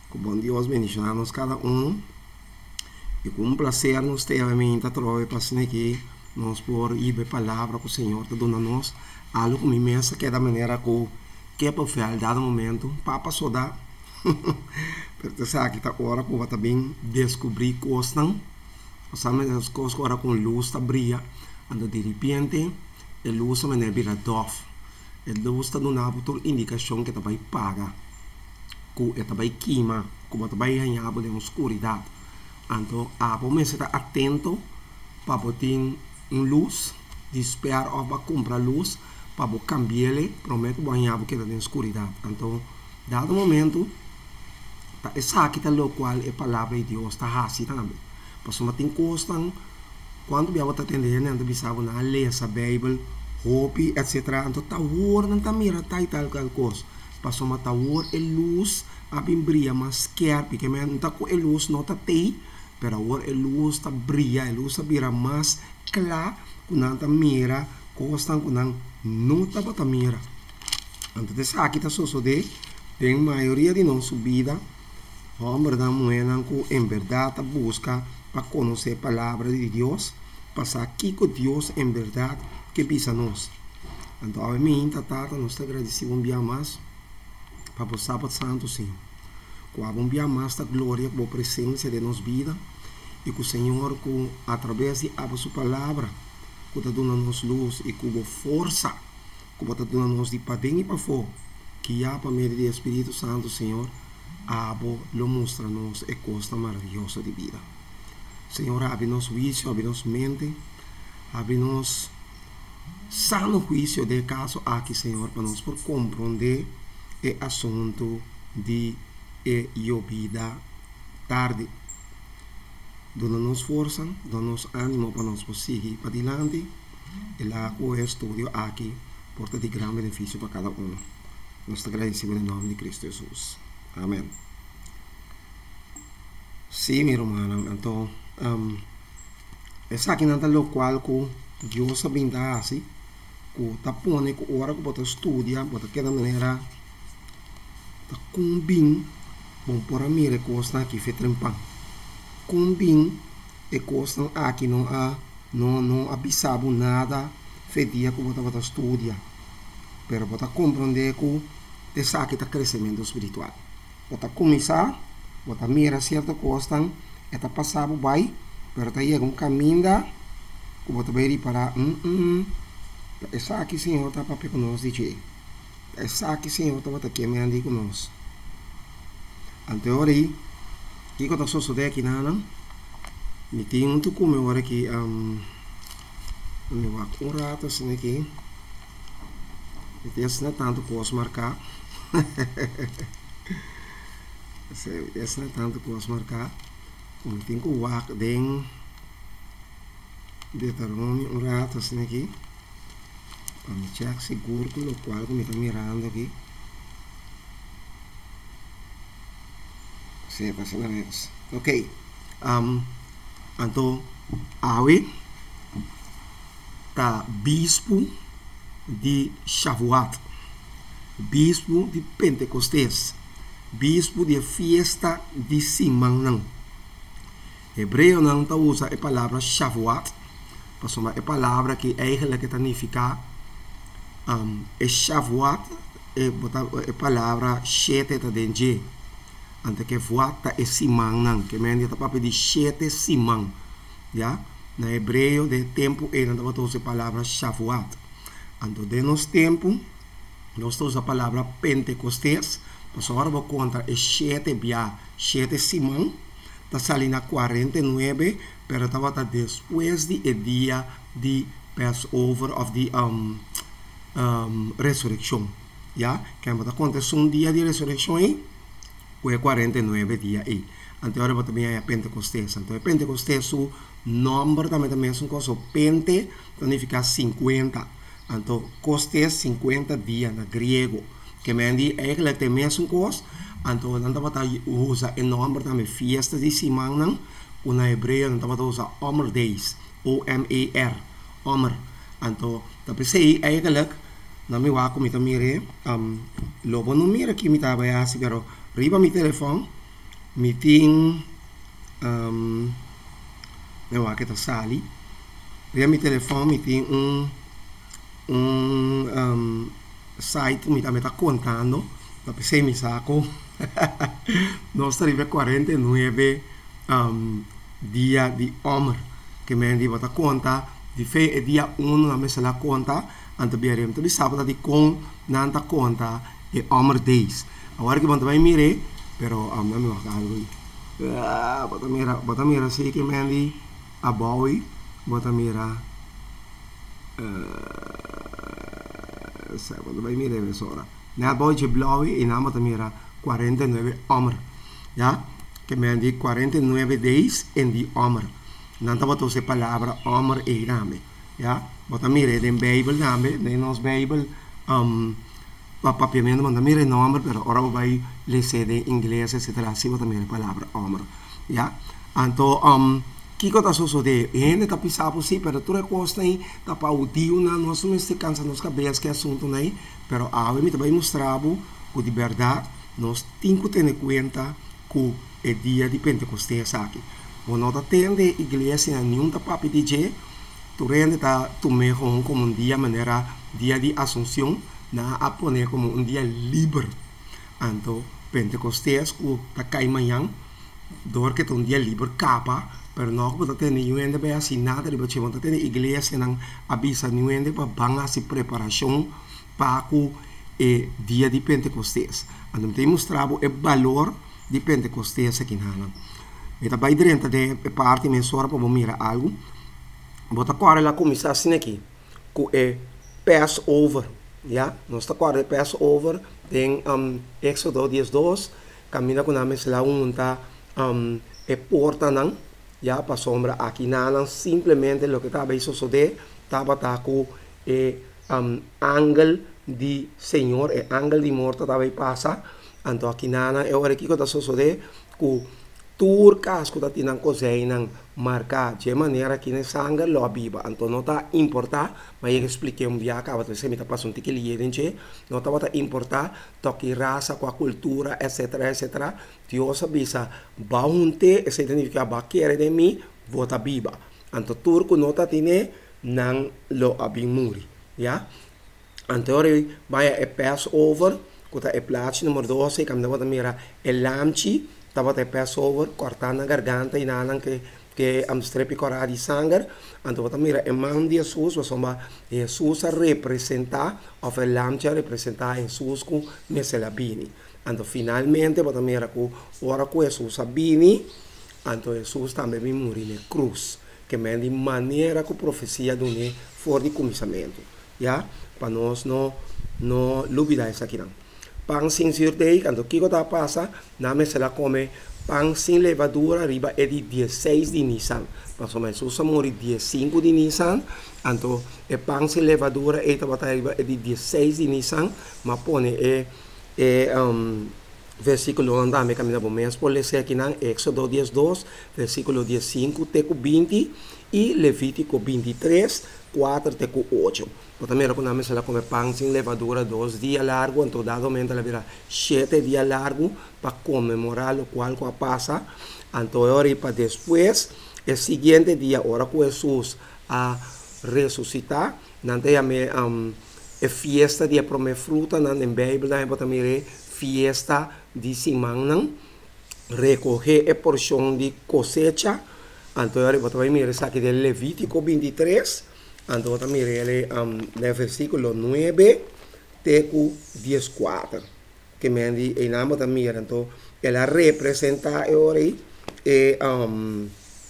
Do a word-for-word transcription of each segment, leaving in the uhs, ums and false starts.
Que bom Deus bendicionar-nos cada um. E com um prazer nos ter a mim a trove para aqui nós por ir a palavra que o Senhor está dando a nós. Algo que me pensa que é da maneira que que é para o dado momento para passar da porque sabe que está agora para também descobrir coisas não sabe as coisas agora com luz está brilha anda de repente a luz também vira dof a luz está dando uma indicação que está vai pagar que está vai queimar que está vai ganhar de escuridade então a você está atento para botar luz despertar ou para comprar luz para cambiar ele prometo ganhar que está em escuridade então dado momento essa aqui está o qual a palavra de Deus está assim também porque uma tem coisas quando eu estou atendendo eu precisava na ler essa Bíblia hope etc então tá o não tá mira tá e tal tal coisa porque uma tá o a luz a brilha mas quer porque não tá com a luz não tá tem pero a luz está brilha a luz vira mais clara quando tá mira coisa quando não tá para mira então essa aqui está só de tem maioria de nossa vida homem da mulher que em verdade busca para conhecer a palavra de Deus passar aqui com Deus em verdade que pisa nós então a mim tata nós está agradecido um dia mais para o sábado santo sim com um dia mais da glória com a presença de nossa vida e com o Senhor com através de a sua palavra que está dando nos luz e com a força que está dando nos de para dentro e para fora que há para meio do Espírito Santo, Senhor, abo lo mostra-nos a coisa maravilhosa de vida. Senhor, abre-nos juízo, abre-nos mente, abre-nos sano juízo de caso aqui, Senhor, para nós por compreender o assunto de a vida tarde. Dona-nos força, dona-nos ânimo para nós seguir para adiante e lá o estudo aqui porta de grande benefício para cada um. Nós agradecemos em nome de Cristo Jesus. Amém. Sim, meu irmão. Então, um, essa aqui não é o qual que Deus sabe dar assim, que está pondo que hora que você estuda, você quer da maneira, está combin, bom por a mira que você aqui fez trempar, combin e coisa aqui não há, não não avisava nada, fez dia que você estuda, pero você compreender que essa aqui está crescimento espiritual. Você começar, você mira certa coisa, está passando bem, pero está chegando um caminho que você vai para hum, hum, essa aqui Senhor está para conosco dizer, essa aqui Senhor está para que me ande conosco. Então aí, que eu estou sucedendo aqui não, me tem um tu como agora aqui, um, um rato assim aqui. Esse não é tanto posso marcar. Esse não é tanto posso marcar. Como tem que o ar dentro de Deuteronômio um rato assim aqui. Para me checar seguro com o qual que me está mirando aqui. Sim, está sendo isso. Ok. Um, então, Awe tá bispo de Shavuot, bispo de Pentecostes, bispo de festa de Simão. Hebreu não tá usa a palavra Shavuot, passou a palavra que eigenlijk significa um, é Shavuot é a palavra sete tá dentro, ante que vuata é Simão não, que me tá para pedir sete Simão, já? Na hebreu de tempo ele não tá usa a palavra Shavuot. Então, de nosso tempo, nós usamos a palavra Pentecostes, mas agora vou contar é sete dia, sete Simão, está saindo na quarenta e nove, mas estava depois do dia de Passover, of the um, um, ressurreição. Já? Que acontece um dia de ressurreição aí, ou é quarenta e nove dias aí. Então, agora também é Pentecostes. Então, Pentecostes, o nome também é mesmo coisa, Pente, significa cinquenta. Então, costes cinquenta dias na grego, que me diz eigenlijk de mesma coisa. Então, não estava usa o nome também festa de Simão, não? O na hebreu não estava usa Omer Days, O M E R, Omer. Então, tapi sei eigenlijk na mi wa ko mi tamire um lobo no mira que me estava assim, pero riba mi telefone meeting um, meu aqui tá sali via mi telefone meeting um um, um site mi tá contando da pensei mi saco nós arriva quarenta e nove um, dia de Omer que me di bota conta di fe e dia uno na mesa la conta ante biarem to di sabato di con nanta conta e Omer days agora que bota vai mire pero um, não me vai algo ah bota mira bota mira sim que me di a boy bota mira uh, sabato vai mire mesora na boy de blowy e na bota mira quarenta e nove Omer ja que me di quarenta e nove days en di Omer nanta bota se palavra Omer e name ja bota mire den Bible name de nos Bible um papiamento manda mire nome pero ora vai le sede inglese etc si bota mire palavra Omer ja anto um kiko ta sucede ene ta pisapo si pero tu recosta aí ta pa udio na nós não se cansa nos cabeças que assunto aí pero ave mi ta vai mostrar o de verdade nós temos que ter conta que é dia de Pentecostes aqui o não ta tende igreja nenhum ta papi DJ tu rende ta tu me como um dia maneira dia de Assunção na a poner como um dia livre anto Pentecostes o ta cai manhã dor que um dia livre capa pero não pode ter nenhum ainda bem assim nada ele pode ter igreja não avisa nenhum ainda para banga se preparação para o e dia de Pentecostes anto tem mostrado o valor de Pentecostes aqui na eta vai dentro de parte mensura para mirar algo bota agora lá começar assim aqui com é Passover ja nós está agora Passover tem um, Éxodo dez dois caminha com nós lá um tá um, é porta não já para sombra aqui não simplesmente o que estava isso suceder estava tá com é um, ángel de Senhor é ángel de morte estava aí passa então aqui não é hora que está suceder com tur casco da tinan cozinha marca de maneira que nem sangue lo abiba então não está importar mas eu expliquei um dia acaba de ser me tá passando que ele gente não tá bota importar toque raça com a cultura etc etc Deus avisa baunte esse significa baquere de mim vota biba então turco não tá tine não lo abimuri já então ora vai é Passover que é plaats número doze que me dá mira el lamchi estava até Passover cortando a garganta e nada que que am strepi cora di sangue então vamos mira a mão de Jesus insomma Jesus a representar of el lamcha representar Jesus com meselabini então finalmente vamos mira com ora com Jesus abini então Jesus também me morreu na cruz que me de maneira que profecia do ne for de começamento já para nós não não olvidar isso aqui não pão sem sirtei, quando Kiko tá passa, na mesa ela come pão sem levadura, arriba é de dezesseis de Nissan. Mais ou menos, usa morre dezesseis de Nissan, então é pão sem levadura, e tá arriba é de dezesseis de Nissan, mas põe é é um versículo anda me caminha bom mês por ler aqui na Éxodo dez dois, versículo quinze, teco vinte e Levítico vinte e três, quatro teco oito. Também quando a mesa ela come pão sem levadura dois dias largo, então dado momento ela vira sete dias largo para comemorar o qual que passa. Então agora para depois, o seguinte dia, hora que Jesus a ressuscitar, não tem a um, é fiesta de comer fruta, não em Bíblia, não também é fiesta de semana, recoger a porção de cosecha. Então agora vai mirar isso aqui de Levítico vinte e três. Então também ele um, no versículo nove teco dez quatro que me diz em nome também então ela representa agora e um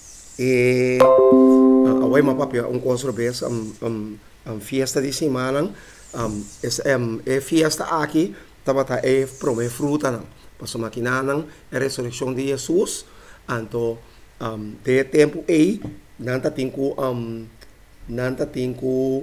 e agora uma papel um coisa vez um, um, um fiesta de semana um é um, é fiesta aqui tava tá é prome fruta não passou maquina não a ressurreição de Jesus então um, de tempo aí não tá tem um nanta tem que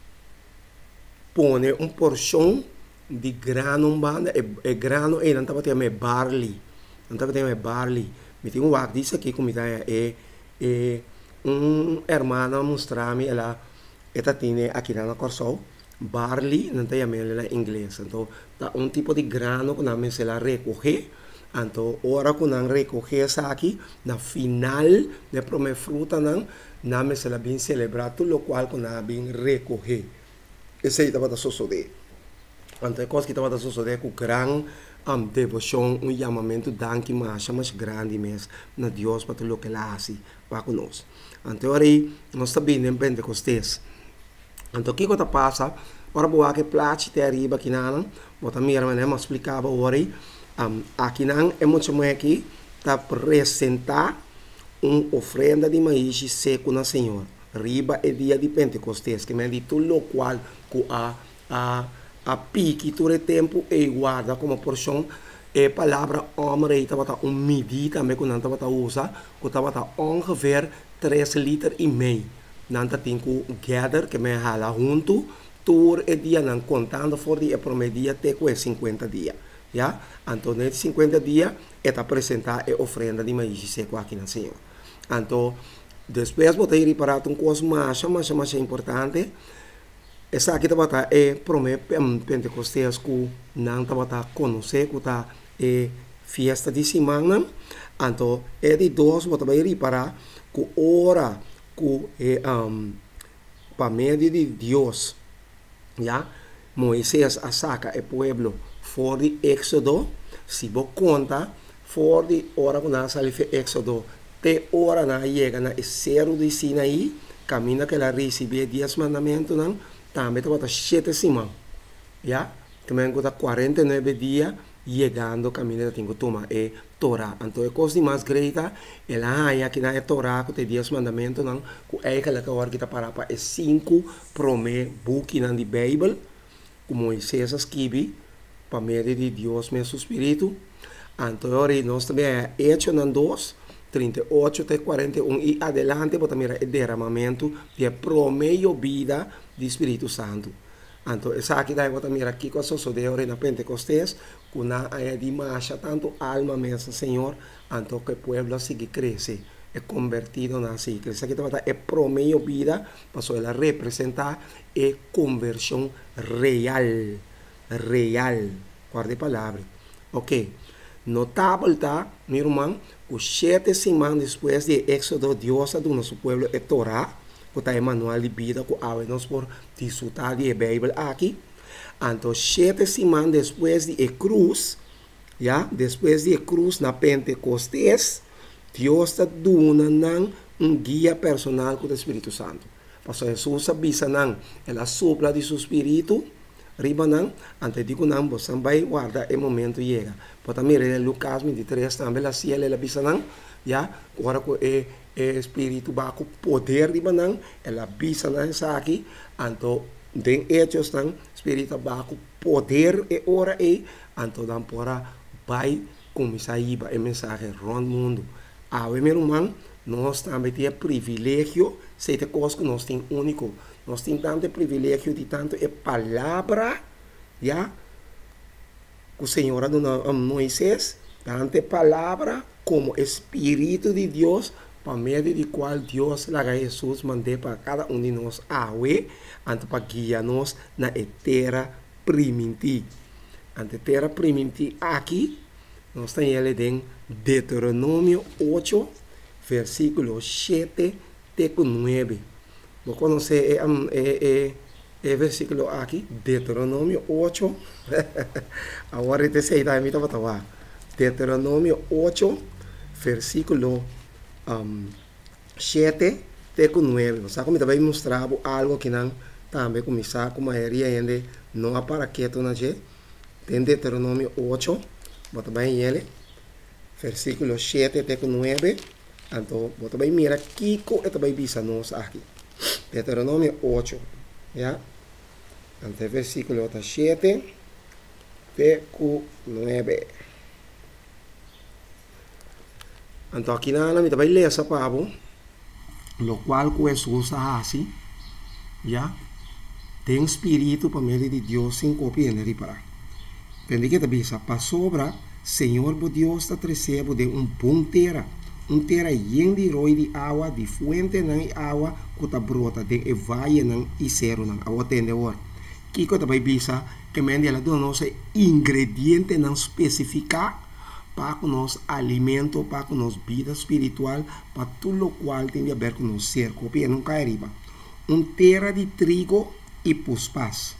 pôr uma porção de grano banda e, e grano e nanta tem me barley nanta tem me barley me tem um wak disso aqui como é é é um hermana mostrar-me ela ela tem aqui na corso barley nanta tem ela em inglês então tá um tipo de grano que nós ela recoger Então, ora que nós recoger essa aqui, na final, de prome fruta, nós, nós se bem celebrar tudo o qual que nós bem recoger. Esse aí estava suceder. Então, é coisa que estava suceder com grande um, devoção, um chamamento, danke, mas mais grande mesmo, na Deus, para tudo o que ele faz para conosco. Então, aí, nós também em Pentecostes. Então, o que que passa? Ora, boa que plate te arriba aqui na, bota mira, mas não explicava ora, um, aqui na é muito mais aqui, tá apresentar uma oferenda de maíz seco na Senhor. Riba é dia de Pentecostes, que me diz tudo o qual que a a a pique todo o tempo e guarda como porção é palavra homem estava um midi também que não estava usa, que estava ongeveer três litros e meio. Não tem que gather que me hala junto. Tour e dia não contando for dia promedia te com cinquenta dias, já? Então nesses cinquenta dias é apresentar a oferenda de maíz seco aqui na Senhor. Então depois vou ter reparado um coisa mais, mais, mais importante. Essa aqui tá é promete Pentecostes que não tá conhecer que tá é festa de semana. Então é de dois vou ter reparar que ora que é um para meio de Deus. Ya, Moisés saca o pueblo fora de Éxodo, se você conta, fora de hora que nós saímos de Éxodo, até hora nós chegamos no zero de Sinaí, caminho que ela recebeu dez mandamentos, também está sete semanas, ya, também está quarenta e nove dias, chegando caminho que toma é Torá. Então, a coisa mais grande, ela é aqui na Torá, que tem dez mandamentos, que é aquela que agora está para para cinco promessas, buque na Bíblia, que Moisés escreve, para meio de Deus, meu Espírito. Então, nós também é hecho na dois, trinta e oito até quarenta e um, e adelante, para mirar o derramamento de promessa vida do Espírito Santo. Então, essa aqui daí vou mirar aqui com a sociedade na Pentecostes, que na é de marcha tanto alma mesmo, Senhor, então que o povo siga crescer, é convertido na si. Essa aqui é promessa vida, para ela representar a conversão real, real, guarde palavra. Ok, notável tá, meu irmão, os sete semanas depois de Éxodo, Deus do nosso povo é Torá, que está em manual de vida, que nós por disfrutar de Bíblia aqui. Então, sete semanas depois de a cruz, já, depois de a cruz na Pentecostes, Deus está dando um guia personal com o Espírito Santo. Pastor Jesus sabia que ela sopra de seu Espírito, riba não, antes de que não, você vai guardar o momento chega. Porque também em Lucas vinte e três também ela se ela bisa não, já, agora que o Espírito vai com poder riba não, ela bisa não essa aqui, então den hechos não, Espírito vai com poder e ora e, então dan pora vai começar a ir a mensagem rondo o mundo. Ah, meu irmão, nós também temos privilégio, se é coisa que nós temos único. Nós temos tanto privilégio de tanto a palavra, já, que o Senhor deu a Moisés, tanto a palavra como o Espírito de Deus, para meio de qual Deus, lá Jesus, mandou para cada um de nós a we, para guiar-nos na terra primitiva. A terra primitiva aqui, nós temos ele em Deuteronômio oito, versículo sete até nove. Vou conhecer o versículo aqui, Deuteronômio oito. Agora eu sei da minha palavra. Deuteronômio oito, versículo um, sete até nove. Você como vai mostrar algo que não também começar com a maioria ainda não há para quieto na gente. Tem Deuteronômio oito, bota bem ele, versículo sete até nove. Então, bota bem mira aqui com e também bisa nós aqui. Deuteronômio oito, já? Então, versículo sete até nove. Então, aqui na nami também lê essa palavra, lo qual que Jesus assim, já? Tem espírito para meio de Deus sem copia nem reparar. Entende que também para sobra, Senhor, por Deus está trazendo de um bom terra, um terra lleno de roi de água, de fuente de água, que está brota de evaia e cero não. A outra entende agora. Que que também bisa que me ela dá nosso ingrediente não especificar para nos alimento, para nos vida espiritual, para tudo o qual tem a ver com o ser. Copia, não cai arriba. Um terra de trigo e puspas,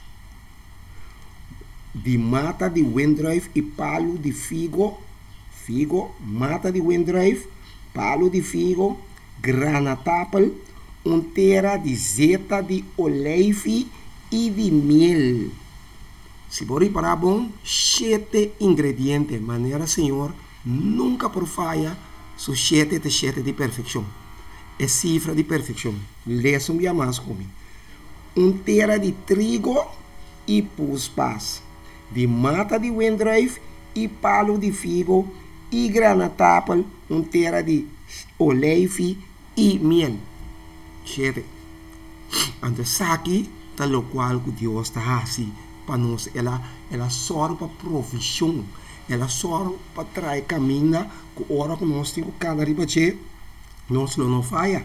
de mata de windrive e palo de figo, figo, mata de windrive, palo de figo, granatapel, um terra de zeta de oleive e de mel. Se por ir para bom, sete ingredientes, maneira, Senhor, nunca por falha, su sete de sete de perfeição. É cifra de perfeição. Leça um dia mais comigo. Um terra de trigo e puspas, de mata de windrive e palo de figo e granatapel, um terra de oleive e mel. Sete. Então, aqui está o qual que Deus está assim para nós. Ela, ela só para provisão. Ela só para trazer caminho que hora que nós temos cada ribache, nós não falha.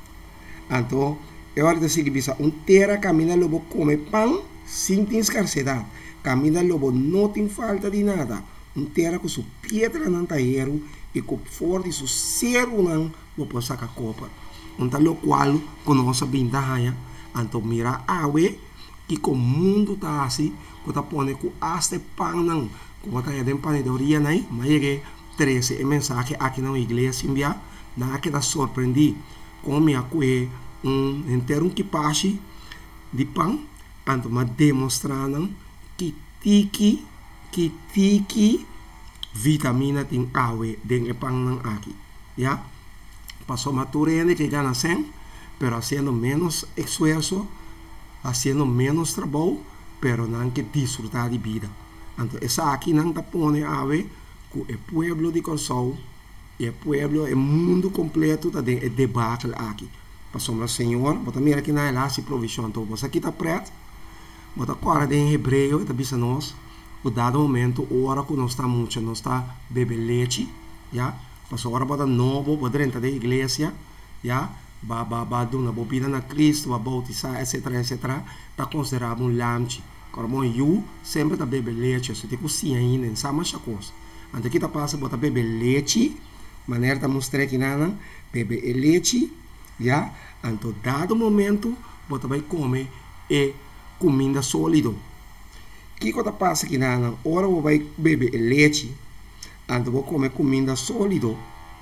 Então, é hora de seguir bisa. Um terra caminha lobo come pão sem ter escassez. Caminha lobo não tem falta de nada. Um terra com sua pedra não tá erro e com forte seu ser não vou sacar copa. Então, o qual conosco bem da raia. Então, mira awe que com o mundo tá assim, que tá pondo com aste pão não, que tá aí dentro panaderia né, mas é treze mensagem aqui na igreja enviar, na que tá surpreendi com minha coe um inteiro equipagem de pão, então mas demonstrando que tiki que tiki vitamina tem awe dentro pão não aqui, já passou maturando que gana sem, pero haciendo menos esfuerzo, haciendo menos trabalho, pero não que disfrutar de vida. Então, essa aqui não está pondo a ver com o pueblo de Corsol, e o pueblo, o mundo completo, está dentro do debacle aqui. Passou o Senhor, bota mira aqui na ela, se provisão, então, você aqui está preto, bota agora em hebreu, está bisa nós, o dado momento, hora que nós está muito, nós está bebendo leite, já, passou agora bota novo, bota dentro da igreja, já, ba ba ba do na bobina na Cristo, ba bautizar, etc, etc, tá considerado um lanche. Como eu sempre tá bebe leite, você tem que cozinhar ainda, não sabe mais coisa. Antes que tá passa, bota bebe leite, maneira tá mostrar aqui nada, bebe leite, já. Então dado momento, bota vai comer e comida sólido. Que que tá passa aqui nada, hora vai bebe leite, então vou comer comida sólido.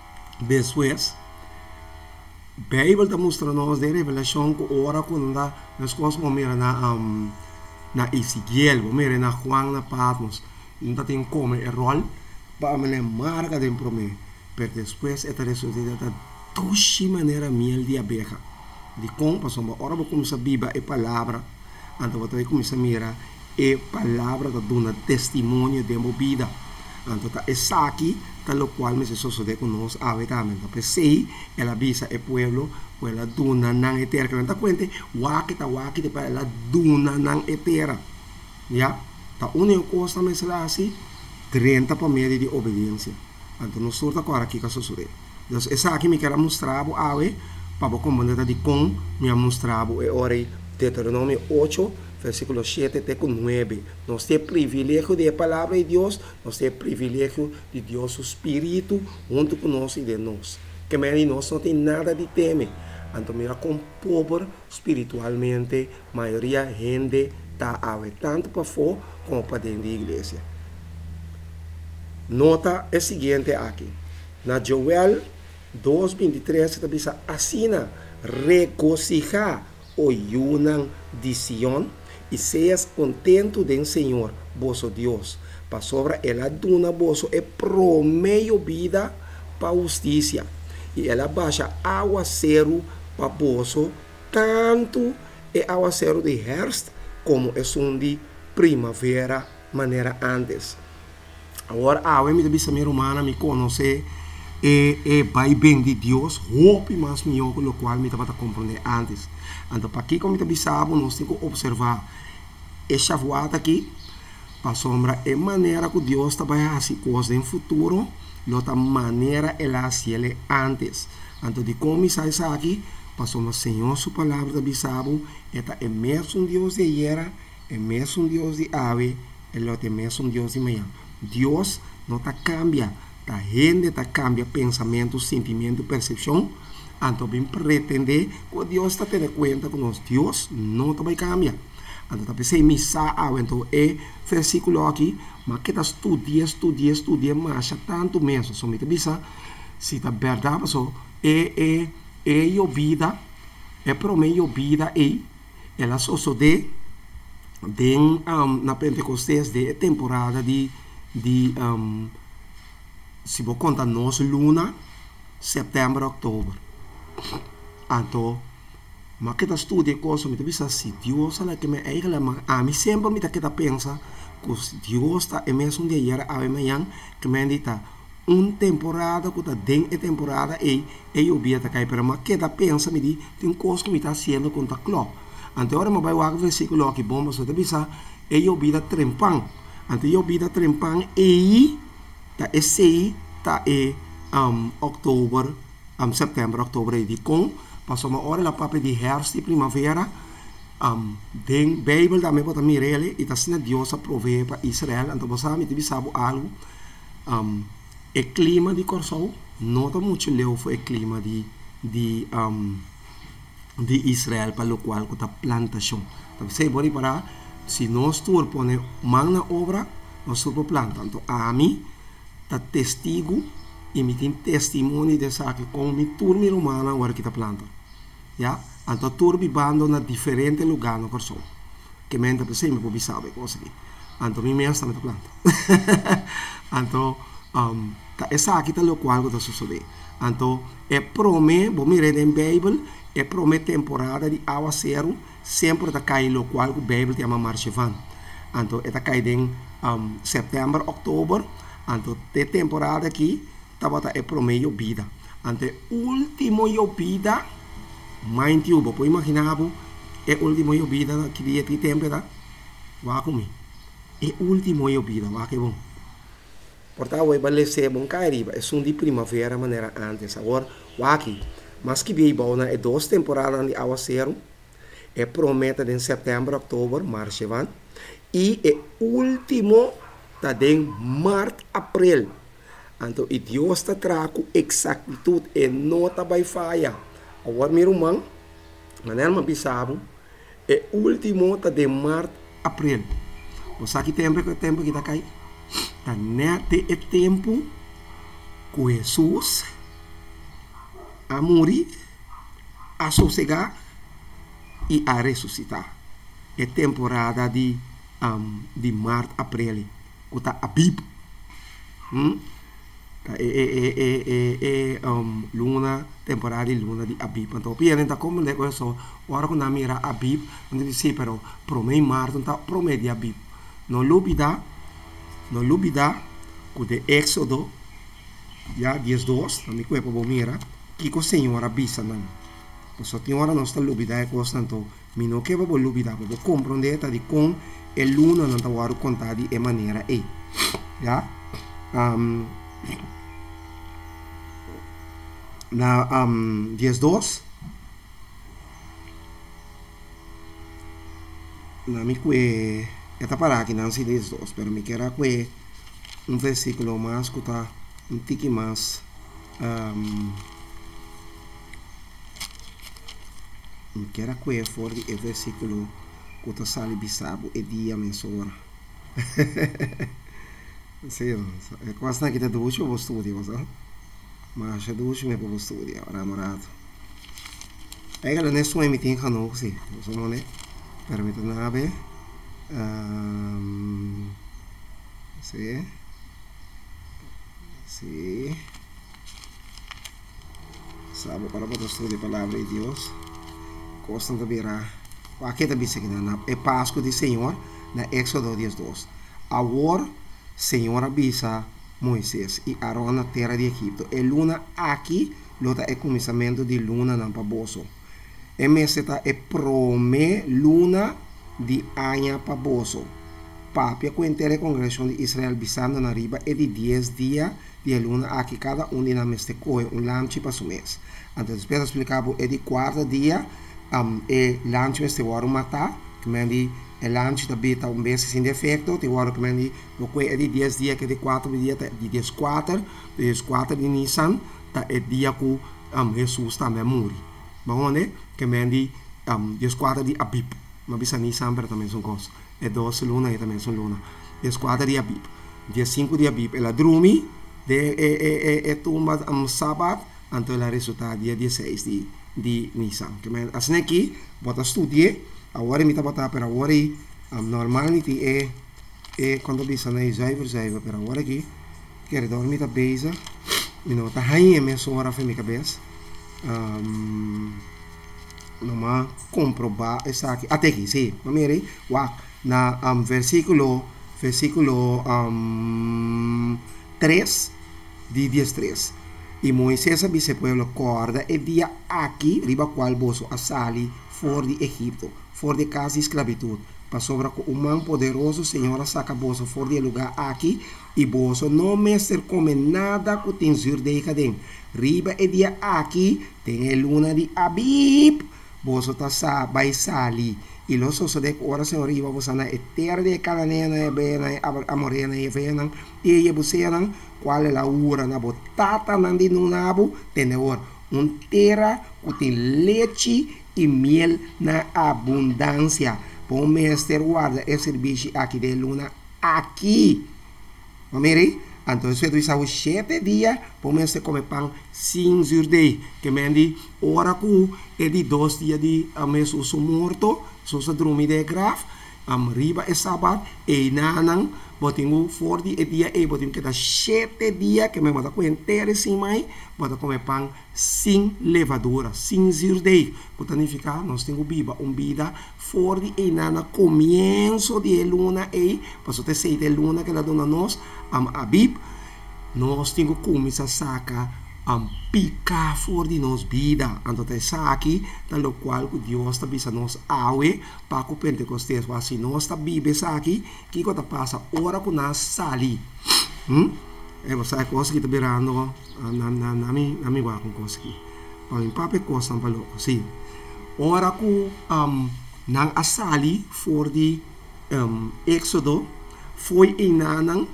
Depois a Bíblia está mostrando de revelação que ora quando nós começamos a mirar na um, na Ezequiel, vamos mirar na Juan, na Patmos, não tem como o rol para me marca dentro de mim, mas depois esta resultado de doce maneira miel de abeja, de como passamos ora vou começar a Bíblia e palavra, então vou ter começar a mirar e palavra da dona testemunho de minha vida, então tá essa aqui tal cual me se sucede con nos avetamente pues sei ela visa e pueblo ela duna nan etera que ta cuente waki ta waki de para la duna nan etera ya ta única cosa me se la así treinta por medio de obediencia então nos surta agora aqui que sucede então essa aqui me quer mostrar o ave para como de com me mostrar e ora Deuteronomio ocho versículo siete até com nove. Nós temos privilégio de palavra de Deus, nós temos privilégio de Deus, o Espírito, junto conosco e de nós. Que mais nós não tem nada de temer. Então, mira, com pobre espiritualmente, a maioria da gente está tanto para fora como para dentro da igreja. Nota o seguinte aqui. Na Joel dois, vinte e três, está dizendo, assina, regocijar o Yunan de Sion, e seas contento do Senhor, vosso Deus, para sobre ela duna vosso e promeio vida para justiça, e ela baixa aguaceiro para vosso, tanto é aguaceiro de herfst como é som de primavera, maneira antes. Agora, a minha bisa minha humana me conhece e, e vai bem de Deus, hope mais melhor, o qual me estava a compreender antes. Então, para aqui, como eu bisabo, nós temos que observar essa voada aqui, para sombra, é maneira que Deus está fazendo as coisas no futuro, outra maneira ela se ele antes. Então, de como isso aqui, para sombra, Senhor, sua palavra da bisabo, é mesmo Deus de era, é mesmo Deus de ave, é o mesmo Deus de manhã. Deus não está cambia, a gente tá cambia pensamento, sentimento, percepção, então bem pretender que Deus está tendo conta com nós. Deus não vai cambiar. Então tá pensei missa, então é versículo aqui, mas que tá estudia, estudia, estudia, mas tanto mesmo, só me te bisa, se tá verdade, só é é é eu vida, é para mim eu vida e ela só só de de um, na Pentecostes de temporada de de um, se vou contar nós luna, setembro, outubro. Então, mas que tá estudia coisa, me te bisa se Deus ela que me eiga mas a mim sempre me tá que tá pensa que Deus está é mesmo de ayer a amanhã que me dita uma temporada que tá dentro da temporada e e eu via tá cai para mas que tá pensa me di tem coisa que me tá fazendo com tá cló. Então agora me vai o versículo aqui bom mas te bisa e eu vida trempang. Então eu vida trempang e tá esse tá é um outubro, um setembro, outubro e de com passou uma hora lá para de herfst e primavera um den Bible da me bota mirele e tá sendo Deus a prover para Israel. Então você me te bisa algo um o clima de Corsol não está muito leu foi o clima de de um, de Israel para o qual está plantação. Então você pode para se nós tur pone man na obra nós tur planta. Então a mim tá testigo e me tem testemunho de saque com mi tur mi romana agora que está planta. Já? Então tur bibando na diferente lugar no Corsol. Que me entra você me pode saber coisa aqui. Então mi mesmo está planta. Então um, essa aqui é o qual está sucedendo. Então, é prome, vou mirar em Bíblia, é prome temporada de aguacero, sempre está caindo o qual o Bíblia chama Marchevan. Então, está caindo em um, setembro, outubro. Então, a temporada aqui, é prome llovida. Então, último llovida, mãe tio, vou imaginar, é último llovida que dia de tempo, tá? Vai comigo. É último llovida, vai que bom. Portanto, vai valer bom cair, é um de primavera maneira antes. Agora, aqui, mas que veio bom, é duas temporadas de aguacero, é prometa em setembro, outubro, março, e é último tá em março, abril. Então, e Deus está trago exactitude e não tá vai falhar. Agora, meu irmão, maneira mais bizarro, é último tá de março, abril. Você aqui tempo que tempo que tá caindo? Tá nete é tempo que Jesus a morrer, a sossegar e a ressuscitar. É temporada de um, de março, abril, que tá a Bíblia. Hum? É, é, é, é, é um, luna, temporada de luna de Abib. Então, piano tá como né coisa, ora quando mira Abib, não dice pero promei março, tá promete Abib. Não lubida no lubida com de Éxodo já dieciocho na mi cuerpo bomira que o Senhor avisa não o Senhor não está lubida é coisa então mi não que vou lubida vou compreender tá de com el luna não tá vou contar de maneira e já um, na um, dieciocho na mi cuerpo esta para aqui não se diz dois, pero me quero que um versículo mais que está um tique mais um, me quero que for o versículo que está sali bisabo e dia mensura. Sim, é quase que te ducho eu vou estudar, você? Mas eu ducho me vou estudar, namorado. É que ela não é só emitir canal, sim, você não é? Permita-me ver. Um, sí, sí, sabe para poder estudar a palavra de Deus, constante virá, aqui também se na é Páscoa do Senhor, na Éxodo dieciocho. Agora, Senhor avisa Moisés e Arão na terra de Egipto. E luna aqui, lota é começamento de luna na paboso. E meseta é prome luna de año paboso. Papia cuenta congregação de Israel visando na riba é de dez dias de luna aqui cada um de nós te coe um lanche para su mês. Então depois explicava é de quarto dia um, e lanche este war matar que me di El lanche da beta un bese sin defecto, te guardo que di lo que è di diez días que di quattro días di diez quattro, di diez quattro di Nissan, ta è dia ku um, Jesus também muri. Bom, que mendi um, diez quattro di Abib, ma bisa Nissan per também son cos. E doze luna e também son luna. diez quattro di Abib, diez cinco di Abib, e la drumi de e e e tumba am sabat, anto la resultado dia dezesseis di di Nissan. Que men assim aqui, bota studie. Agora mi tabata per agora um, normalmente é é quando bisa na zuiver zuiver per agora aqui que é dormir tá beza mi não tá aí é minha hora foi minha cabeça um, não ma comprovar essa aqui até aqui sim mas mire wa na um, versículo versículo um, três de diez três e Moisés disse ao povo corda e dia aqui riba qual boso a sali fora de Egipto fora de casa de esclavitud, para sobra com um man poderoso, Senhora saca boso fora de lugar aqui, e boso não mestre come nada que tem zur de cadem. Riba e dia aqui, tem a luna de Abib, boso tá sa, vai sali, e lo so so de ora Senhor riba bosa na eterna de cananena e bena a morena e venan, e e bosenan, qual é a ura na botata nandi no nabo, tem ora um terra que tem leite e miel na abundância. Bom mestre guarda esse serviço aqui de luna aqui. Vamos então isso é os sete dias. Bom mestre come pão sem zurdei. Que mendi ora cu é de dois dias de mês uso morto. So sa drumi de graf. Am riba é sábado e nanang botingu forty e dia e botingu kita sete dia que me bota com inteiro sim mai bota comer pão sem levadura sem zirdei significa nós temos biba um vida forty e nana comienzo de luna e passo te sei de luna que la dona nós am abib nós temos começar saca am pica for de nos vida anto te saki tal qual que Deus ta bisa nos awe pa ku Pentecostes wa si nos ta bibe saki que ko ta passa ora ku nas sali hm e você cosa que ta berando na na na mi na mi wa con cosa que pa in pape cosa pa lo sì ora ku um nang asali for di um Exodo foi inanang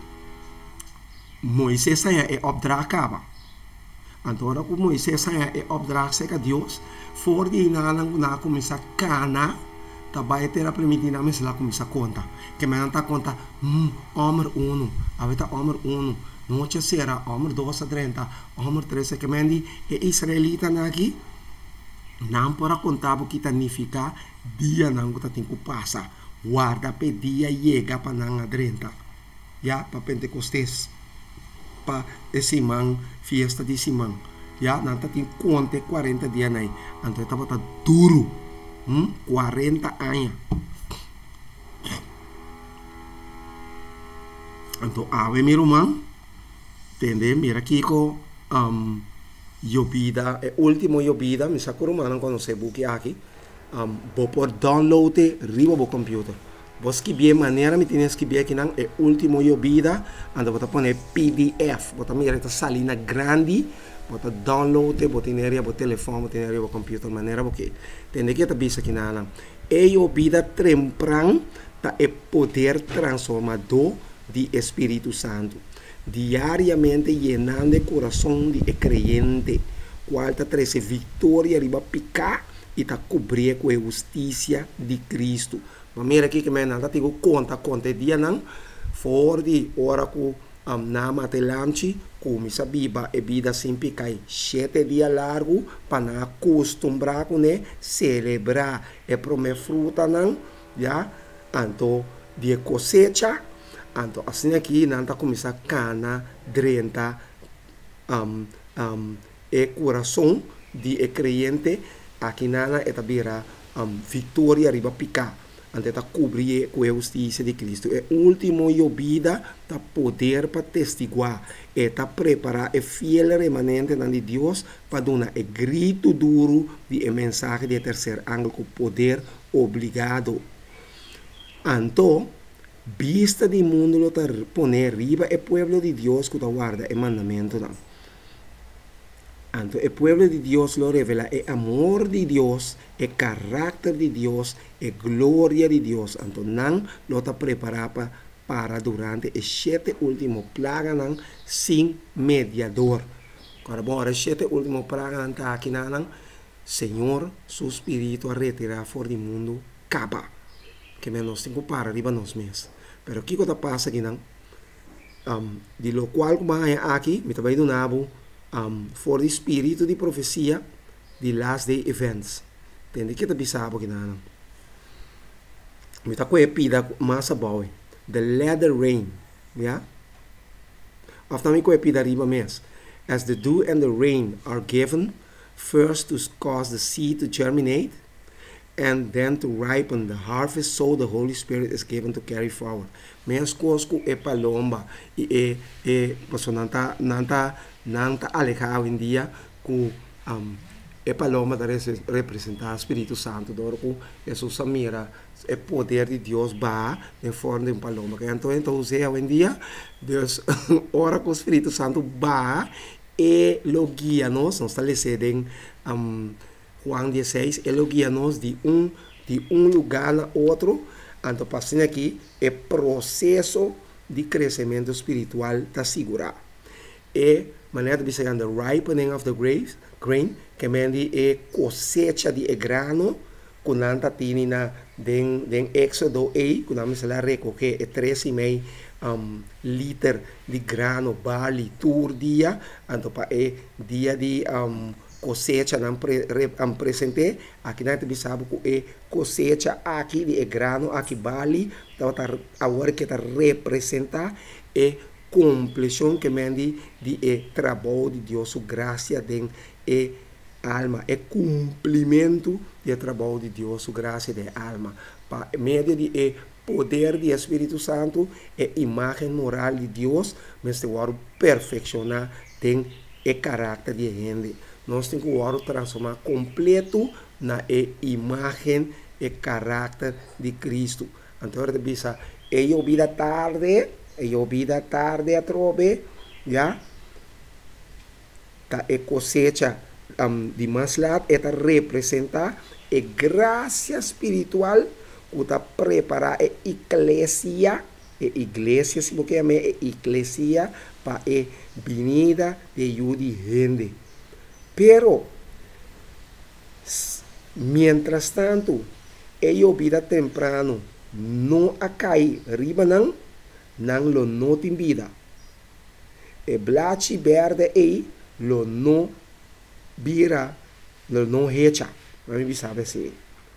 Moisés ya e obdrakaba Antora ku Moisés saya e opdracht sa Dios for di inalang na kumisa kana tabay tera permitir namin sila kumisa conta que me anta conta hmm omer uno aveta omer uno noche sera omer dos a treinta omer treze que mendi e israelita na aqui não para contar o que significa dia não que tem que passa guarda pe dia chega para não treinta ya para Pentecostes pa de Simão, fiesta de Simão. Já, nanta tem conte quarenta dias aí. Então estava tá duro. Hum? quarenta anos. Então, ave meu irmão, entende? Mira aqui com um, Yobida, é último Yobida, me sacou romano quando você buque aqui. Um, vou por download riba do computer. Vos que bem maneira me tienes que ver aqui não é último Yobida ando bota poner P D F bota mira esta salina grande bota download bota nere bota telefone bota nere bota computer maneira porque tem que tá bisa aqui não é Yobida trempran tá é poder transformador de Espírito Santo diariamente llenando o coração de creyente qual tá trazer vitória riba picar e tá cobrir com a justiça de Cristo. Mas mira aqui que me nada tenho conta conta dia não for de hora com um, na matelanchi como essa biba e vida sempre cai sete dias largo para não acostumbrar com né celebrar e promer fruta não já anto de cosecha anto assim aqui não tá começar cana drenta um, um, e coração de creyente aqui nana é tabira um, vitória riba picar ante ta cobrir com a justiça de Cristo. É o último Yobida ta poder para testiguar e ta preparar e fiel remanente de Deus para dar o grito duro de mensagem de terceiro ângulo com poder obrigado. Então, vista de mundo lo ta poner riba e pueblo de Deus que ta guarda e mandamento não. Então, o povo de Deus lo revela o amor de Deus, o caráter de Deus, a glória de Deus. Então, não lo está preparado para durante os sete últimos plagas sem mediador. Agora, bom, os sete últimos plagas está aqui, não, Senhor, seu espírito a retirar fora do mundo, acaba. Que menos tempo para arriba nos meses. Pero o que está passando aqui, não? Um, de lo qual, como é aqui, me está vendo nabo, um, for the espírito de profecia de last day events. Entende que está bisabo aqui, não? Me está com a pida mais abaixo. The latter rain, yeah? After me com a pida arriba mes. As the dew and the rain are given, first to cause the seed to germinate, and then to ripen the harvest, so the Holy Spirit is given to carry forward. Mes cosco e palomba e e e paso nanta nanta nanta alejado em dia com um, e paloma da representar o Espírito Santo, doro com Jesus mira o poder de Deus ba em forma de um paloma. Então então usei hoje em dia Deus ora com o Espírito Santo ba e lo guia nos nos estabelecer em um, Juan dezesseis, ele guia-nos de um, de um lugar a outro. Então, passando aqui, é processo de crescimento espiritual está segurado. E maneira de chegar the ripening of the grapes, grain, que mende é cosecha de grano, quando anda tini na den den Éxodo aí, quando vamos lá recoger é três e meio um, liter de grano, barley, por dia. Então, para é dia de um, cosecha não pre, presente aqui na gente sabe que é cosecha aqui de grano aqui vale então tá agora que está representa é compleção que mende de é trabalho de Deus sua graça de é alma é cumprimento do trabalho de Deus sua graça de alma para meio de é poder do Espírito Santo é imagem moral de Deus mas agora perfeccionar tem é caráter de gente. Nós temos que agora transformar completo na imagem e caráter de Cristo. Então, eu disse, eu vida tarde, eu vida tarde a trove, já? Tá é cosecha um, de mais lado, esta representa a graça espiritual que está preparada a igreja, a igreja, se você chama, a igreja para a vinda de gente. Pero, mientras tanto, ellos vida temprano no acai riba nan, nan lo no tem vida. E blachi verde aí, lo no vira, lo no hecha. Não me sabe assim.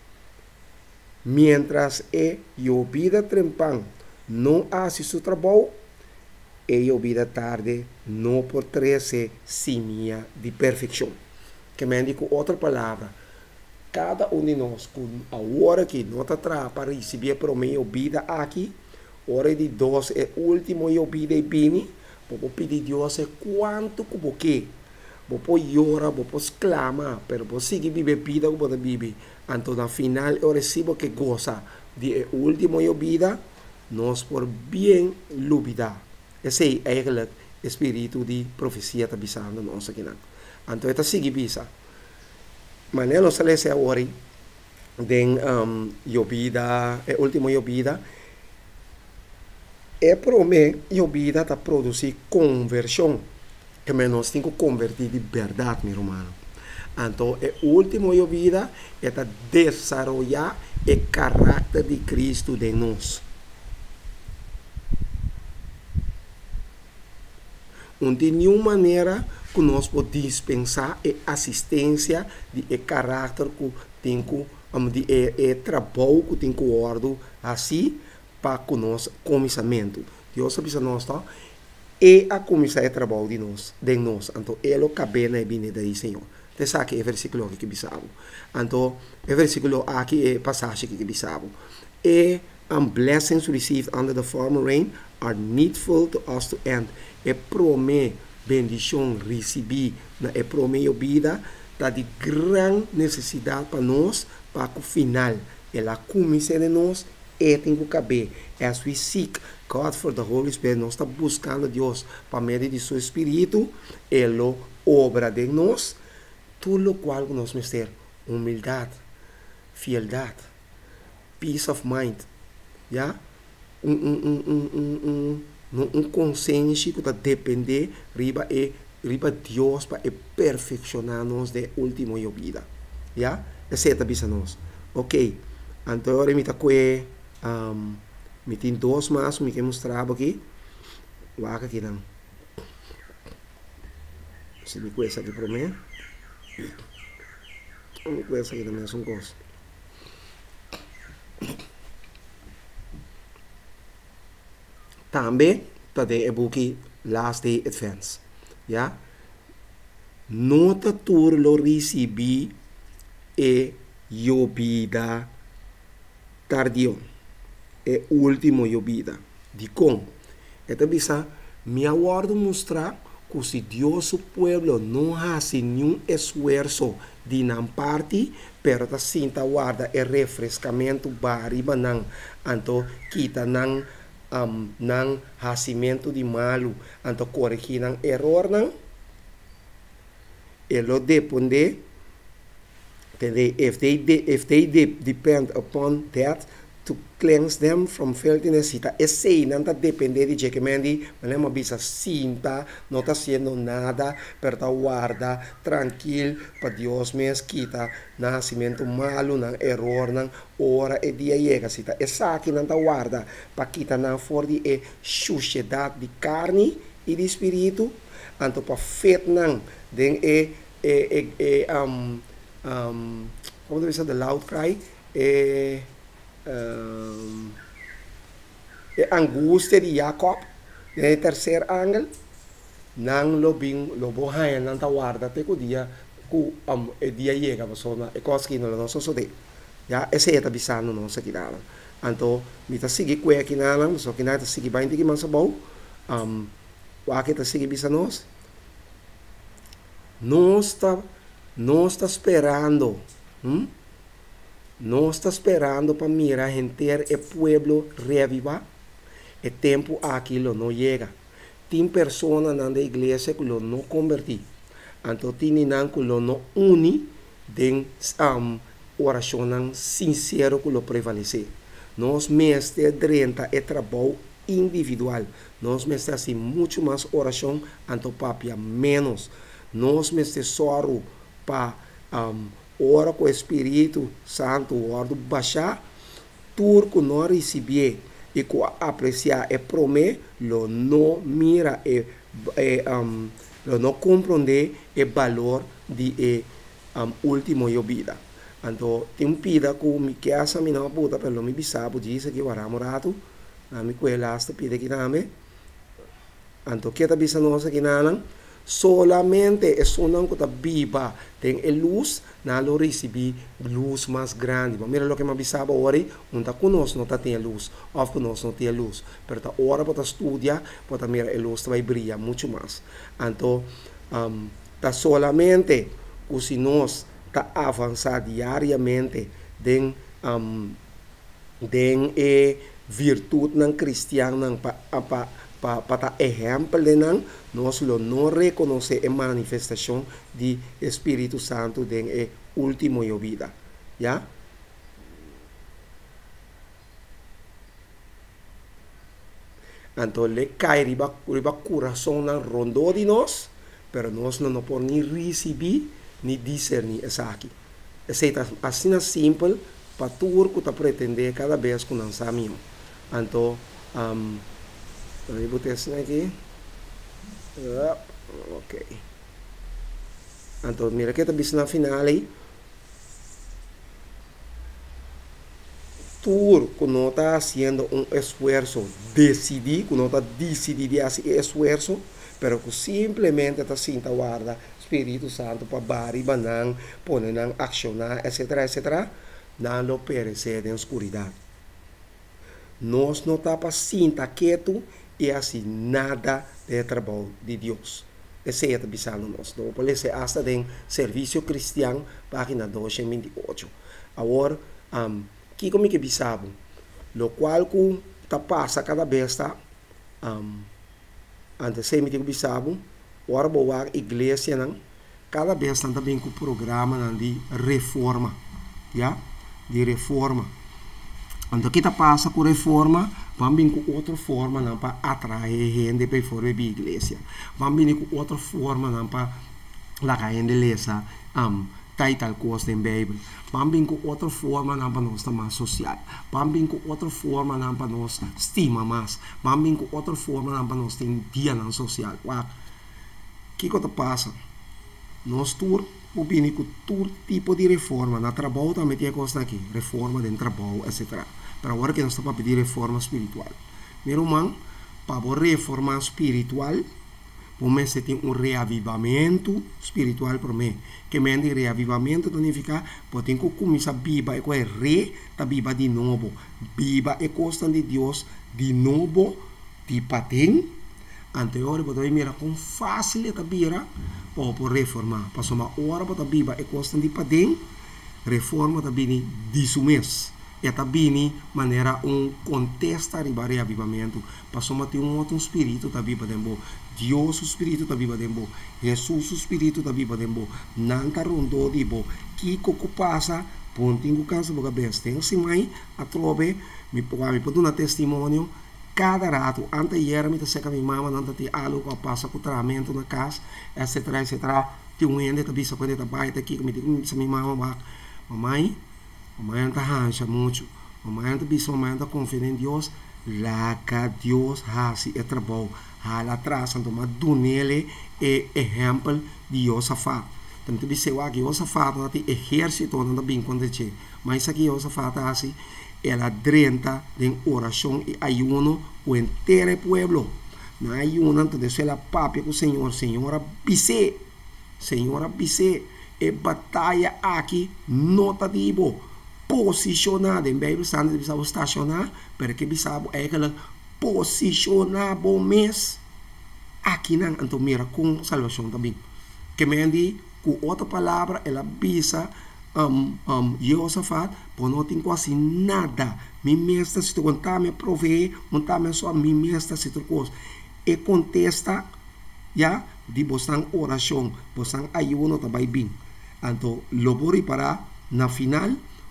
Mientras e yo vida temprano no hace su trabalho, e a vida tarde não pode ser simia de perfeição. Que me indica outra palavra. Cada um de nós, com a hora que não está para receber para mim a vida aqui, hora de dois é último e a vida é bem, vou pedir a Deus quanto que vou querer. Vou chorar, vou exclamar, mas vou seguir viver a vida que vou viver. Então, no final, eu recebo que goza de último e a vida, nós por bem lubida. Esse é eigenlijk o espírito de profecia está bisando nós aqui. Então, está seguindo bisa. Mas não se lê agora, den um, vida, é último vida, é para mim, vida está produzir conversão, que nós temos que convertir de verdade, meu irmão. Então, o último vida é desenvolver o caráter de Cristo em nós. De nenhuma maneira que nós podemos dispensar a assistência de caráter que tem que de e, trabalho que tem que ordem assim para o nosso começamento. Deus sabe se nós está e a começar o trabalho de nós, de nós. Então, ele cabe na vinda do Senhor. Você sabe que é o versículo que bisabo. Então, o versículo aqui é a passagem que bisabo. E um, blessings received under the former rain are needful to us to end. É promessa, bendição receber na é promessa vida está de grande necessidade para nós para o final. Ela começa de nós e tem que caber. As we seek God for the Holy Spirit, nós estamos buscando Deus para meio de seu Espírito, Ele obra de nós, tudo o qual nós temos ter humildade, fieldade, peace of mind, já? Um, um, um, um, um, um, um consciência que está depender riba e riba Deus para perfeccionar nos de último e vida, já? Essa é a bisa nós, ok? Então agora me tá com um, me tem dois mais me quer mostrar aqui, vaca aqui não, se me conhece aqui para mim, me conhece aqui também são coisas. Também tem o book Last Day Advance, já? Nota tur lo recebi e io vida tardio e último io vida di con esta bisa me aguardo mostrar que se Dios su pueblo no hace nenhum esfuerzo de nan parte pero ta sinta guarda e refrescamento bariba nan anto kita nan um, nan hacimento de malo anto corrigir nan error nan e lo depende if they, if they depend upon that to cleanse them from filthiness, ita esse não está dependendo de que mendi, mas não bisa sinta, não está sendo nada, pero tá guarda tranquilo para Deus mesmo quita nascimento malo, não error, não hora e dia chega, cita essa aqui não tá guarda para quita não for de e suciedade de carne e de espírito, anto para fet não den e e e um um como deve ser the loud cry e um, e angústia de Jacob no terceiro ângulo não lo bem lo bohaia não tá guarda até que o dia que um, e dia chega pessoa e coisa que não nosso só de já esse é tá bisando não sei que dá então me tá seguir com aqui não só que não tá seguir bem de que mais bom um o aqui tá seguir bisando não está não está esperando hum? não está esperando para mirar inteiro o pueblo reviva o tempo aquilo não chega tem pessoas na igreja que não converti então tem nan que não une den um, oração sincero que lo prevalece nós mestre drenta é trabalho individual nós mestre assim muito mais oração então papia menos nós mestre soro para um, ora com o Espírito Santo ora baixar tudo que nós recebemos e que apreciar e prometer lo não mira e, e um, lo não compreender o valor de e, um, último e vida então tem um pida que me quer essa minha puta pelo me bisabo diz que o rato a me quella sta pida que também então que tá bisa nossa que não solamente é só não que está viva tem a luz na lo recebi luz mais grande mas mira lo que me bisaba ora não está conosco não está tem luz ou conosco não tem luz pero tá ora para estudar para mira a luz vai brilhar muito mais então um, tá solamente que se nós tá avançar diariamente den um, den e virtude nan cristiano nan pa, pa para pa exemplo de não nós não reconhece a manifestação de Espírito Santo em a última vida, já? Então le cai riba riba coração na rondo de nós, pero nós não não por nem receber nem discernir essa aqui. Essa é assim simples para tudo que tá pretender cada vez que nós sabemos. Então um, eu vou testar aqui. Ok. Então, mira que está na final aí. Tudo que não está fazendo um esforço, decidir, que não está decidindo fazer esforço, pero que simplesmente está sentindo guarda Espírito Santo para bari, banan, pôr em accionar, etc, etc, não lo perecer em escuridão. Nós não está para sentar quieto e assim nada de trabalho de Deus. Esse é o bisalo nós. Não pode ser hasta em serviço cristiano, página duzentos e vinte e oito. Agora, um, que como que bisabo? Lo qual que tá passa cada vez tá um, antes de me digo bisabo, ora boa igreja não cada vez está também com o programa não, de reforma, já, de reforma. Então que tá passa com reforma, vamos vir com outra forma não para atrair gente para fora da igreja, vamos vir com outra forma não para lá a gente lesa um tal tal coisa em Bíblia, vamos vir com outra forma não para nós estar mais social, vamos vir com outra forma não para nós estima mais, vamos vir com outra forma não para nós ter dia não social. O que que passa? Nós tur opini com todo tipo de reforma na trabalho também tem coisa aqui, reforma dentro do trabalho, etcétera. Para agora que nós estamos para pedir reforma espiritual. Meu irmão, para a reforma espiritual, por mim você tem um reavivamento espiritual para mim. Que me de reavivamento significa, porque tem que começar a Bíblia, é que re, a Bíblia de novo. Bíblia é coisa de Deus de novo, de patente. Anterior, você mira com fácil a Bíblia para reformar. Passou uma hora para a Bíblia é coisa de patente, reforma também de mês. E também maneira um contexto de reavivamento. Passou a ter um outro espírito também para dentro. Deus o espírito também para dentro. Jesus o espírito também para dentro. Nanta rondou de bo. Que coco passa, pontinho cansa boca besta. Tem assim mais a trove, me pode me pode dar testemunho. Cada rato, antes de ir, me tá seca minha mama, não tem algo que passa com tratamento na casa, etc, etcétera. Tem um ende também só quando tá baita aqui, que me diz minha mama, mamãe, mamãe não tá rancha muito, mamãe não bisa, mamãe não confia em Deus, lá que Deus hace é trabalho, hala atrás, então mas do nele é exemplo de Josafá. Então tu bisa que Josafá não tem exército, não tá bem quando é, mas aqui Josafá tá assim. Ela drenta de oração e ayuno o inteiro pueblo. Na ayuno, entonces ela papi com o Senhor, Senhora bise, Senhora bise, e batalha aqui, nota de bo, posicionada, em Bíblia Santa, bisa estacionar, porque bisa é aquela posicionar bom mês, aqui não, então mira com salvação também. Que me andi, com outra palavra, ela bisa, Um, um, Josafat, por não tem quase nada. Mi mestra se tu contar me provee, contar me só mi mestra se tu coisa. E contesta, já, de bostan oração, bostan ayuno também bem. Então, lobori para na final,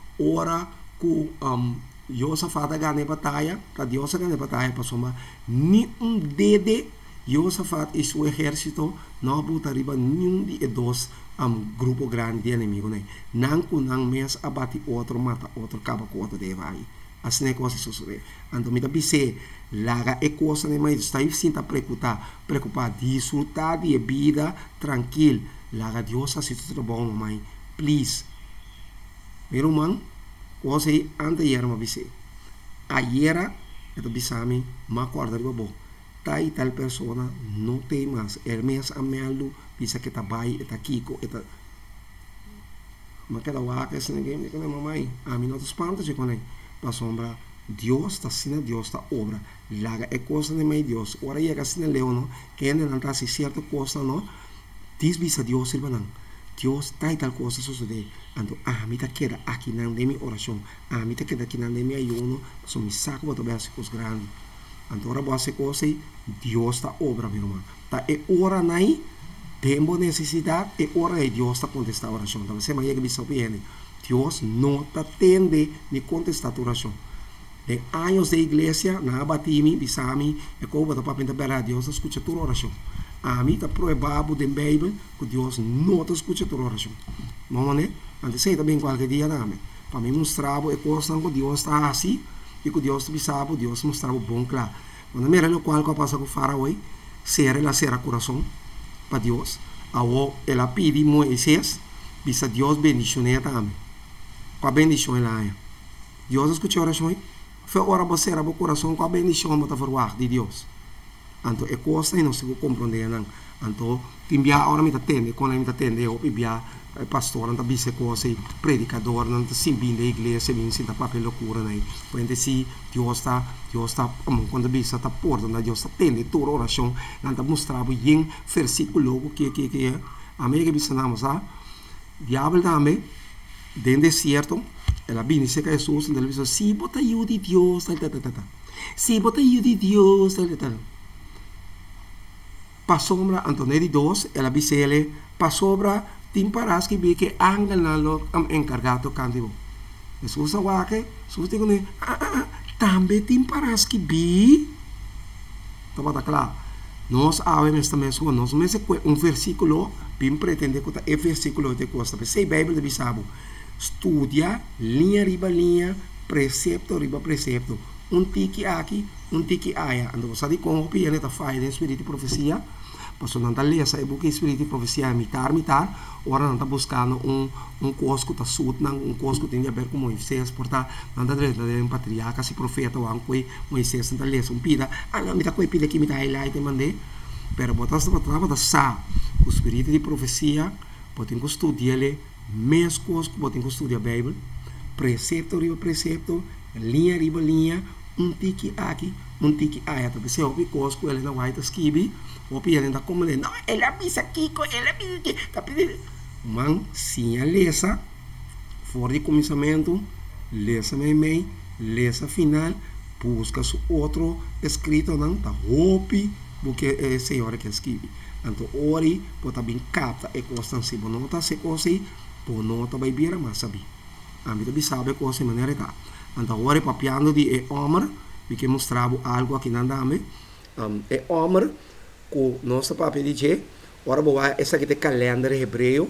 ora que um, Josafat ganha batalha, que Deus ganha batalha para soma, ni um dede Josafat e seu exército não botaria nenhum de dois um grupo grande de inimigo, né? Não com não mês abate outro, mata outro, acaba com outro de vai. Assim é coisa sucede. Então, me dá bise, laga é coisa, né? Mas está aí sim tá preocupar, preocupar, desfrutar de vida tranquilo. Laga Deus assim tudo bom, mãe. Please. Meu irmão, coisa aí antes de ir uma bise. Ayer, eu bisami, me acorda de bom. Tai tal persona não tem mais. El mês amelo bisa que tá bai, está kiko, está. Mas cada vaca esse ninguém me conhece mamãe. A mim não te espanta de conhecer. Para sombra, Deus está sendo Deus está obra. Laga é coisa de mais Deus. Ora ia que assim leu não, que ainda não está se certa coisa não. Diz bisa Deus silva não. Deus tai tal coisa sucede. Então, ah, me tá queda aqui não de minha oração. Ah, me tá queda aqui não de minha ayuno. So me saco para tomar as coisas grandes. Então, ora boa se coisa Deus está obra, meu irmão. Tá é hora naí. Tempo necessidade e hora de Deus está contestar a oração. Então, você vai que bisa opinião. Deus não está tende de contestar a oração. De anos de igreja, na abatimi, bisami, e como para pintar Deus escuta a tua oração. A mim está provado da Bíblia que Deus não escuta a tua oração. Não é? Antes sei também qualquer dia também. Para mim mostrar é coisa que Deus está assim e que Deus sabe, Deus mostrar bom claro. Quando mira o qual que passa com o faraó, ser la ser a coração para Deus. Awo ela pede Moisés, bisa Deus bendicionar também. Com a bendição ela é. Deus escuta a oração. Foi hora você era o coração com a bendição para falar de Deus. Então é coisa e não se compreender não. Então timbia hora me atende, quando me atende eu pibia pastor não tá bisa coisa predicador não tá sim bem da igreja bem sim tá papel loucura né. Porque se Deus está Deus está quando bisa tá porta na Deus atende toda oração não tá mostrar bem versículo que que que a mim que bisa namos ah diabo também dentro deserto ela vem se que Jesus ele diz se bota eu de Deus tal tal tal se bota eu de Deus tal tal pasombra Antonelli dos, ela bisele, pasobra timparas que bi que angel na lo am encargado cantivo. Jesus awake, Jesus digo ne, ah, ah, também timparas que bi, tá bom, tá claro. Nós sabemos também sobre nós, mas é um versículo, bem pretende que é versículo de costa, sei Bíblia de bisabo, estudia linha riba linha, precepto riba precepto, um tiki aqui, um tiki aya, ando você de como piano tá faz de espírito de profecia. Pastor não está lendo essa book espírito de profecia mitar mitar, ora não está buscando um um curso que está suit não um curso que tem a ver com Moisés, porta não está dentro de um patriarca se profeta ou algo que Moisés não está lendo um pida, ah não me está com pida aqui me está highlight mandei, pero botas para trás botas sa, o espírito de profecia, botem que estudar ele, mês curso que botem que estudar a Bíblia, precepto riba precepto, linha riba linha, um tiki aqui, um tiki aí, então se eu vi curso que ele não vai estar escrever o ele ainda como ele, não, ele avisa aqui, ele avisa aqui, tá pedindo. Mas, sim, a lesa, fora de começamento, lesa meio meio, lesa final, busca o outro escrito, não, tá roupe, porque é o Senhor que escreve. Então, ori, pode bem capta, e costa se bonota, se costa, por nota vai vir a massa bi. A mim também sabe coisa de maneira tá. Então, ori, papiando de é Omer, porque mostrava algo aqui na dame, é Omer, com nosso papel de G, ora boa essa aqui é calendário hebreu,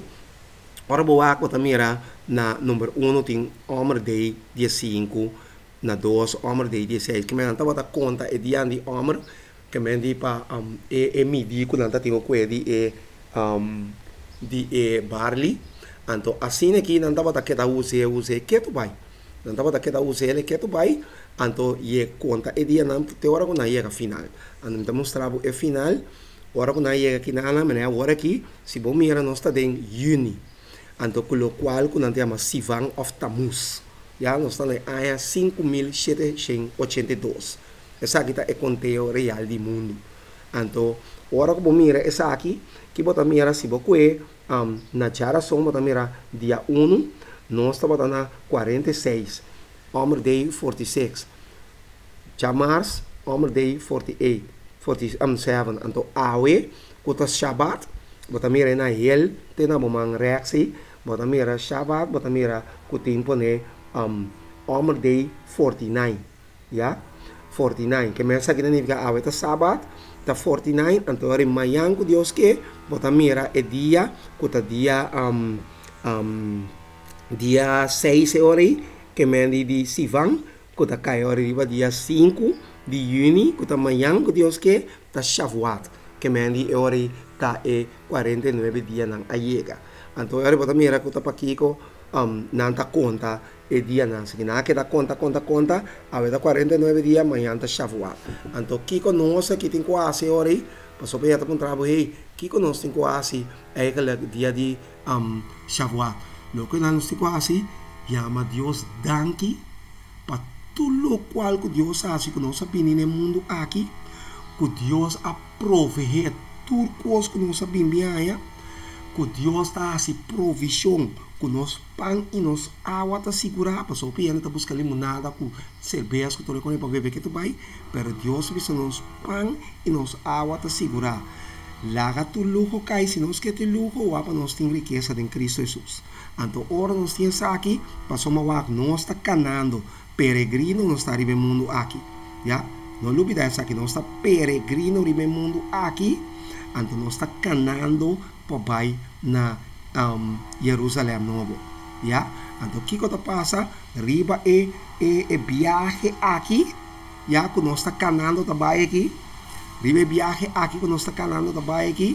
ora boa que também era na número um tem Omer Day dia cinco, na dois Omer Day dia seis, que me não estava conta é dia de Omer, que me di para um, é é midi quando não tenho que de é um, de é barley, então assim aqui não estava da que da use use que tu vai, não estava da que da use ele que tu vai. Então, e conta e dia não te hora quando chega final. Então, te mostrava o final, hora quando chega aqui na ala, mas agora aqui, se bom mira nós está em Juni. Então, com o qual quando chama Sivan of Tammuz, já nós está na área cinco mil setecentos e oitenta e dois. Essa aqui é o conteúdo real do mundo. Então, hora que bom mira essa aqui, que bota mira se bom que um, na geração bota mira dia um, nós está botando quarenta e seis. Omer Day quarenta e seis, Jamars, Omer Day quarenta e oito, quarenta e sete, então Awe, kota Shabbat, bota mira na hel, tena bomang reaksi, bota mira Shabbat, bota mira kutin pone um, Omer Day quarenta e nove, ya, quarenta e nove, que mensa que significa Awe ta Shabbat, ta quarenta e nove, então ori mayang ku Dios que, bota mira e dia, kota dia um, um, dia seis ori, que mendi di Sivan, que está caindo arriba dia cinco de junho, que está amanhã, que Deus que está Shavuot, que mendi ori está e quarenta e nove dias não chega. Então, ori bota mira que está para aqui, um, não está conta e dia não, se não que está conta, conta, conta, a ver quarenta e nove dias, amanhã está Shavuot. Então, aqui com nós, aqui tem quase ori, passou para ir para o trabalho, hey, aqui com nós tem quase, é aquele dia de um, Shavuot. Lo que nós tem quase, chama Deus danke para tudo o qual que Deus faz que nós sabemos no mundo aqui, que Deus aprove tudo coisa que nós sabemos bem, que Deus está assim provisão, que nós pão e nós água está segurar, para só piano está buscando limonada, com cerveja, que todo mundo para beber que tu vai, pero Deus precisa nós pão e nós água está segurar. Laga tu lujo cai, se nós quer ter lujo, ou para nós ter riqueza em Cristo Jesus. Então, ora nós temos aqui, passou uma vez, nós está canando, peregrino, nós está no mundo aqui. Já? Não olvida isso aqui, nós está peregrino no mundo aqui, então nós está canando para vai na um, Jerusalém novo. Já? Então, o que que passa? Riba é, é, é viagem aqui, já? Que nós está canando também aqui. Ribe viaje aqui que nós está calando também aqui.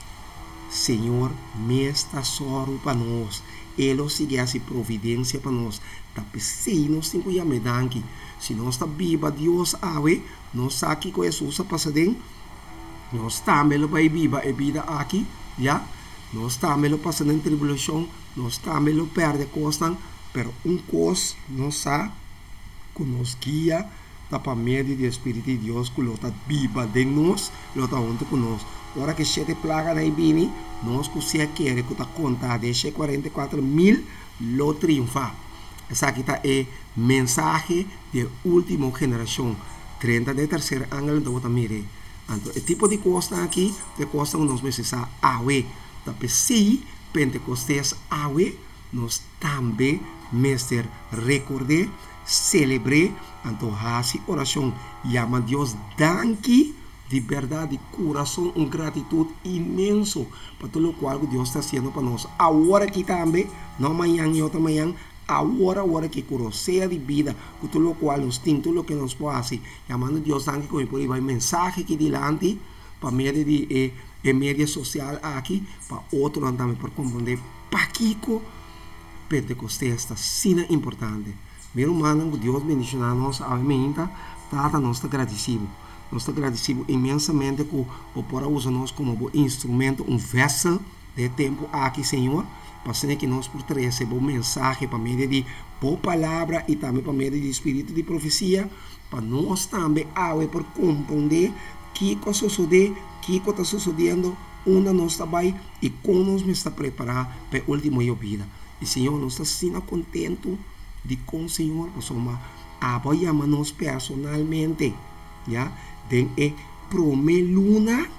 Senhor, me está soro para nós. Ele sigue assim providência para nós. Tapi se nós temos que me danke. Se nós está viva Deus ave, nós aqui com Jesus passa dentro. Nós também lo vai viva e vida aqui, já? Nós também lo passa em tribulação, nós também lo perde coisas, pero um coisa nós sabe que nos guia. Está para meio do Espírito de Deus que está viva dentro de nós, está junto conosco. Agora que sete plagas na Ibini, nós que se quer que está contado de quarenta e quatro mil, lo triunfa. Essa aqui está é mensagem de última geração. trinta de terceiro ângulo, então vou mire. Então, o tipo de coisa aqui, de coisa nós precisamos awe. Tapi se Pentecostes awe, nós também mestre recordar, celebrar, então hace oração, chama Deus danke de verdade, de coração, uma gratitude imenso para tudo o qual Deus está fazendo para nós. Agora aqui também, não amanhã e outra manhã, agora, agora que conhecer de vida, com tudo o qual nós temos, tudo o que nós podemos fazer, chamando Deus danke, como por aí vai mensagem aqui delante, para meio de eh, eh, mídia social aqui, para outro também, para compreender, para Kiko, Pentecostes está sendo importante. Meu irmão, Deus bendicionar nós, a minha tata, nós está agradecido. Nós estamos agradecidos imensamente por poder usar nós como instrumento, um vessel de tempo aqui, Senhor, para que nós por receber um mensagem para meio de boa palavra e também para meio de espírito de profecia, para nós também por compreender que coisa sucede, que está sucedendo, onde nós estamos e como nós está preparado para a última vida. E Senhor, nós estamos sendo contentos de com o Senhor, nós somos apoiamos personalmente, já? Den é prome luna,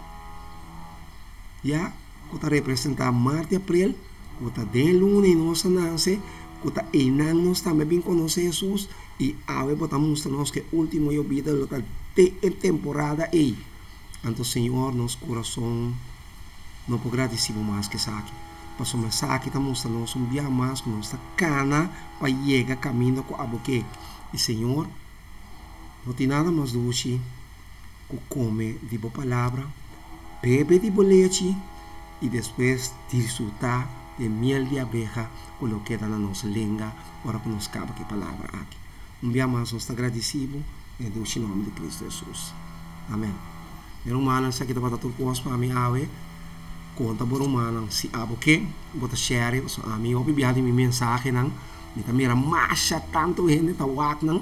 já, que está representando Marte e Abril, que está den luna e nossa nasce, que está enang nós também bem conhecer Jesus e ave bota mostrar-nos que último eu vida local te temporada aí. Então Senhor, nosso coração não pode agradecer mais que isso aqui. Passou mais aqui está mostrando-nos um dia mais que nossa cana para chegar caminho com a boque. E Senhor, não tem nada mais doce que come de boa palavra, bebe de boleche e depois desfrutar de miel de abeja com o que dá na nossa língua, para que nos cabe que palavra aqui. Um dia mais nós estamos agradecidos em Deus em nome de Cristo Jesus. Amém. Meu irmão, se aqui está batendo coisa para mim, ave, conta por humano, se abo que, bota share, so a mim, eu bebia de minha mensagem, não, me também era macha tanto gente tá wak, não.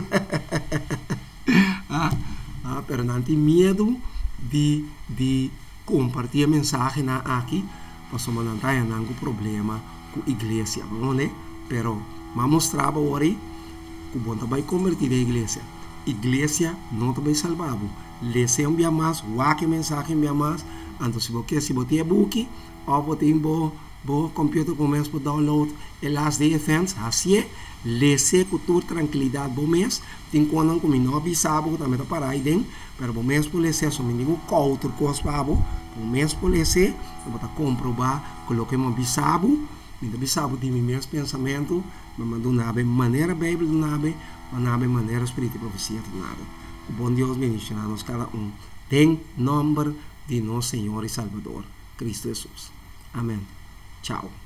ah, ah, pero não tem medo de, de compartilhar a mensagem na aqui, para não ter nenhum problema com a igreja, não é? Pero, mas mostrava agora que o bom vai convertir a igreja. Igreja não vai salvar. Lese um dia mais, wak mensagem um dia mais, então se você se botar book, ou botar em bo bo computer começa a download o last day events, assim é, lese com toda tranquilidade bom mês, tem quando como não avisava que também está para aí dentro, mas bom mês por lese, só me digo qual outra coisa para bom mês por lese, eu vou comprovar, coloquei um avisava, me avisava de meu pensamento, me mandou nada maneira bíblica do nada, nada maneira espírita e profecia do nada. O bom Deus bendicionar-nos cada um. Tem nome de nosso Senhor e Salvador, Cristo Jesus. Amém. Tchau.